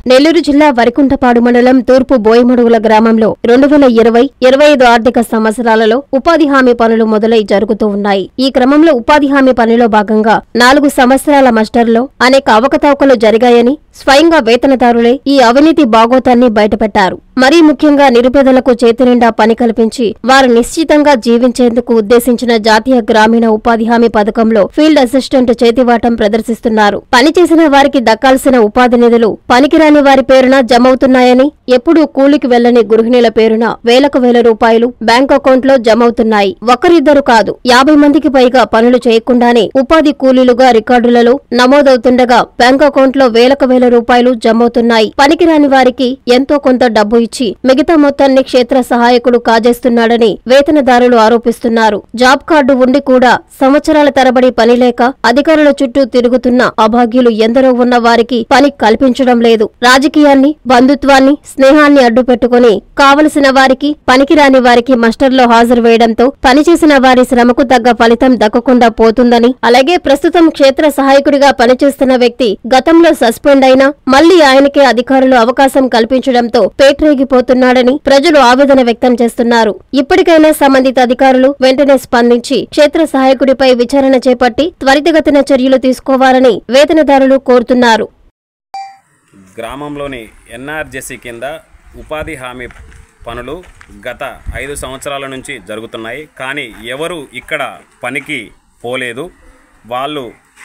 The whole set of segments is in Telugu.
నెల్లూరు జిల్లా వరికుంటపాడు మండలం తూర్పు బోయమడుగుల గ్రామంలో 2020-25 ఆర్థిక సంవత్సరాలలో ఉపాధి హామీ పనులు మొదలై జరుగుతూ ఉన్నాయి. ఈ క్రమంలో ఉపాధి హామీ పనిలో భాగంగా 4 సంవత్సరాల మస్టర్లో అనేక అవకతవకలు జరిగాయని స్వయంగా వేతనదారులే ఈ అవినీతి బాగోతాన్ని బయటపెట్టారు. మరీ ముఖ్యంగా నిరుపేదలకు చేతినిండా పని కల్పించి వారు నిశ్చితంగా జీవించేందుకు ఉద్దేశించిన జాతీయ గ్రామీణ ఉపాధి హామీ పథకంలో ఫీల్డ్ అసిస్టెంట్ చేతివాటం ప్రదర్శిస్తున్నారు. పనిచేసిన వారికి దక్కాల్సిన ఉపాధి నిధులు పనికిరాని వారి పేరున జమవుతున్నాయని, ఎప్పుడూ కూలికి వెళ్లని గృహిణీల పేరున వేలకు వేల రూపాయలు బ్యాంక్ అకౌంట్లో జమవుతున్నాయి. ఒకరిద్దరు కాదు, 50 మందికి పైగా పనులు చేయకుండానే ఉపాధి కూలీలుగా రికార్డులలో నమోదవుతుండగా బ్యాంక్ అకౌంట్లో వేలకు వేల రూపాయలు జమవుతున్నాయి. పనికిరాని వారికి ఎంతో కొంత డబ్బు ఇచ్చి మిగతా మొత్తాన్ని క్షేత్ర సహాయకుడు కాజేస్తున్నాడని వేతనదారులు ఆరోపిస్తున్నారు. జాబ్ కార్డు ఉండి కూడా సంవత్సరాల తరబడి పని లేక అధికారుల చుట్టూ తిరుగుతున్న అభాగ్యులు ఎందరో ఉన్న వారికి పని కల్పించడం లేదు. రాజకీయాన్ని, బంధుత్వాన్ని, స్నేహాన్ని అడ్డుపెట్టుకుని కావలసిన వారికి, పనికిరాని వారికి మస్టర్లో హాజరు వేయడంతో పనిచేసిన వారి శ్రమకు తగ్గ ఫలితం దక్కకుండా పోతుందని, అలాగే ప్రస్తుతం క్షేత్ర సహాయకుడిగా పనిచేస్తున్న వ్యక్తి గతంలో సస్పెండ్ అయినా మళ్లీ ఆయనకే అధికారులు అవకాశం కల్పించడంతో పేట్రేగిపోతున్నాడని ప్రజలు ఆవేదన వ్యక్తం చేస్తున్నారు. ఇప్పటికైనా సంబంధిత అధికారులు వెంటనే స్పందించి క్షేత్ర సహాయకుడిపై విచారణ చేపట్టి త్వరితగతిన చర్యలు తీసుకోవాలని వేతనదారులు కోరుతున్నారు. గ్రామంలోని ఎన్ఆర్జెసి కింద ఉపాధి హామీ పనులు గత 5 సంవత్సరాల నుంచి జరుగుతున్నాయి. కానీ ఎవరు ఇక్కడ పనికి పోలేదు. వాళ్ళు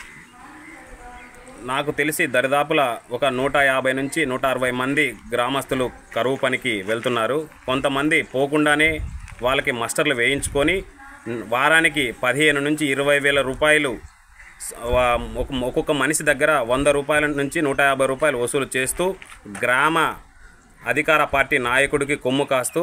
నాకు తెలిసి దరిదాపుల ఒక 150 నుంచి 160 మంది గ్రామస్తులు కరువు పనికి వెళ్తున్నారు. కొంతమంది పోకుండానే వాళ్ళకి మస్టర్లు వేయించుకొని వారానికి 15 నుంచి 20 వేల రూపాయలు ఒక్కొక్క మనిషి దగ్గర 100 రూపాయల నుంచి 150 రూపాయలు వసూలు చేస్తూ గ్రామ అధికార పార్టీ నాయకుడికి కొమ్ము కాస్తూ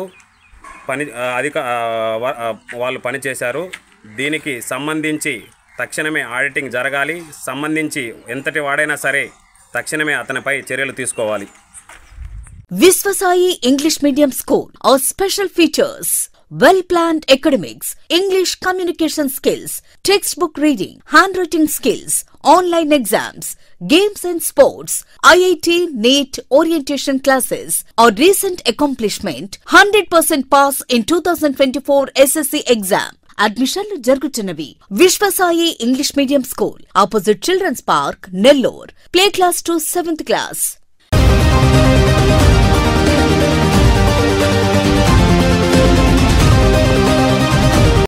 వాళ్ళు పనిచేశారు. దీనికి సంబంధించి తక్షణమే ఆడిటింగ్ జరగాలి. సంబంధించి ఎంతటి వాడైనా సరే తక్షణమే అతనిపై చర్యలు తీసుకోవాలి. Viswasai English Medium School. Our special features: well-planned academics, English communication skills, textbook reading, handwriting skills, online exams, games and sports, IIT, NEET orientation classes. Our recent accomplishment: 100% pass in 2024 SSC exam. అడ్మిషన్లు జరుగుతున్నవి. Vishwasai English medium school, opposite children's park, Nellore. Play class to 7th class.